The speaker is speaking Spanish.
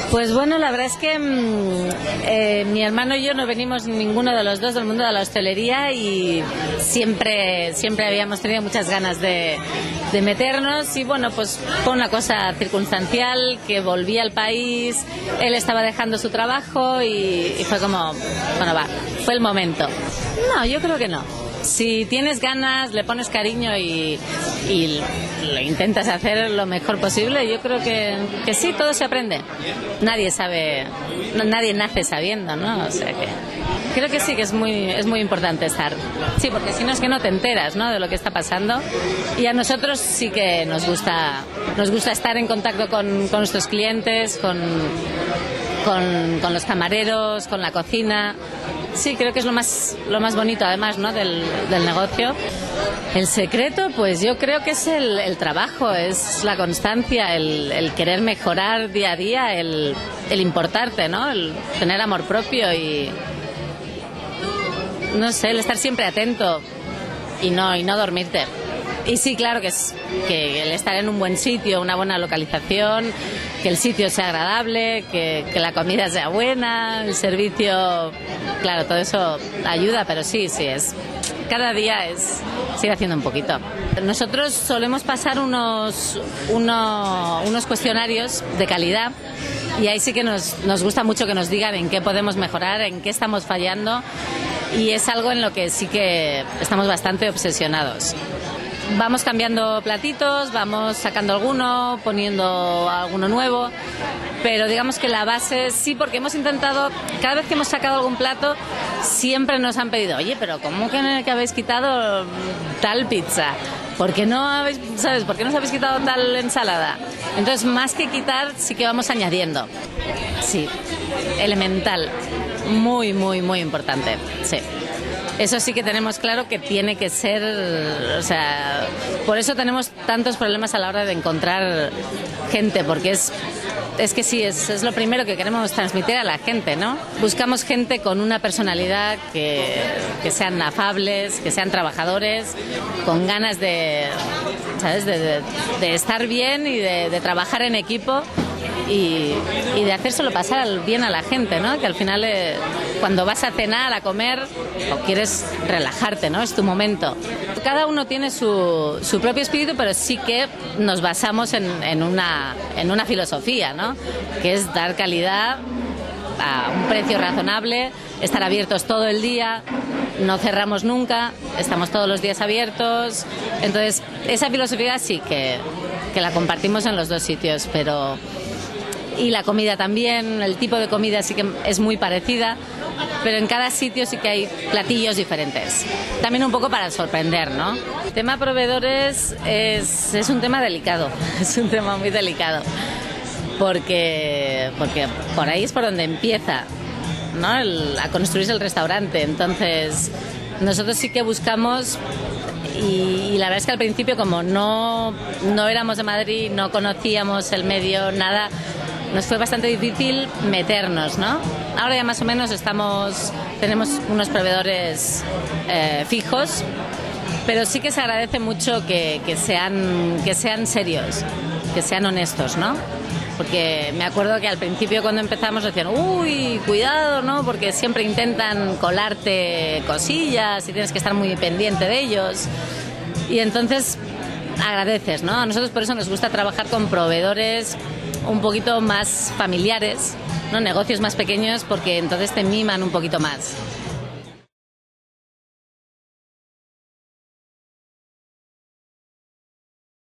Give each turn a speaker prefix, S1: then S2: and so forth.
S1: Pues bueno, la verdad es que mi hermano y yo no venimos ninguno de los dos del mundo de la hostelería y siempre habíamos tenido muchas ganas de meternos y bueno, pues fue una cosa circunstancial que volví al país, él estaba dejando su trabajo y fue como, bueno, va, fue el momento. No, yo creo que no. Si tienes ganas, le pones cariño y lo intentas hacer lo mejor posible, yo creo que sí, todo se aprende. Nadie sabe, nadie nace sabiendo, ¿no? O sea que creo que sí que es muy importante estar. Sí, porque si no es que no te enteras, ¿no?, de lo que está pasando. Y a nosotros sí que nos gusta estar en contacto con nuestros clientes, con los camareros, con la cocina. Sí, creo que es lo más bonito, además, ¿no?, del negocio. El secreto, pues yo creo que es el trabajo, es la constancia, el querer mejorar día a día, el importarte, ¿no?, el tener amor propio y, no sé, el estar siempre atento y no dormirte. Y sí, claro que el estar en un buen sitio, una buena localización, que el sitio sea agradable, que la comida sea buena, el servicio, claro, todo eso ayuda, pero sí, cada día sigue haciendo un poquito. Nosotros solemos pasar unos cuestionarios de calidad y ahí sí que nos gusta mucho que nos digan en qué podemos mejorar, en qué estamos fallando y es algo en lo que sí que estamos bastante obsesionados. Vamos cambiando platitos, vamos sacando alguno, poniendo alguno nuevo, pero digamos que la base sí, porque hemos intentado, cada vez que hemos sacado algún plato, siempre nos han pedido, oye, pero ¿cómo que habéis quitado tal pizza? ¿Por qué no ¿por qué no os habéis quitado tal ensalada? Entonces, más que quitar, sí que vamos añadiendo. Sí, elemental, muy importante, sí. Eso sí que tenemos claro que tiene que ser, o sea, por eso tenemos tantos problemas a la hora de encontrar gente, porque es que sí, es lo primero que queremos transmitir a la gente, ¿no? Buscamos gente con una personalidad que sean afables, que sean trabajadores, con ganas ¿sabes?, de estar bien y de trabajar en equipo. Y de hacérselo pasar bien a la gente, ¿no? Que al final cuando vas a cenar, a comer, o quieres relajarte, ¿no? Es tu momento. Cada uno tiene su propio espíritu, pero sí que nos basamos en una filosofía, ¿no? Que es dar calidad a un precio razonable, estar abiertos todo el día, no cerramos nunca, estamos todos los días abiertos. Entonces, esa filosofía sí que la compartimos en los dos sitios, y la comida también, el tipo de comida sí que es muy parecida, pero en cada sitio sí que hay platillos diferentes. También un poco para sorprender, ¿no? El tema proveedores es un tema delicado, es un tema muy delicado, porque por ahí es por donde empieza, ¿no?, a construirse el restaurante. Entonces, nosotros sí que buscamos. Y la verdad es que al principio, como no éramos de Madrid, no conocíamos el medio, nada, nos fue bastante difícil meternos, ¿no? Ahora ya más o menos tenemos unos proveedores fijos, pero sí que se agradece mucho que sean serios, que sean honestos, ¿no? Porque me acuerdo que al principio cuando empezamos decían, uy, cuidado, ¿no?, porque siempre intentan colarte cosillas y tienes que estar muy pendiente de ellos. Y entonces agradeces, ¿no? A nosotros por eso nos gusta trabajar con proveedores un poquito más familiares, ¿no?, negocios más pequeños, porque entonces te miman un poquito más.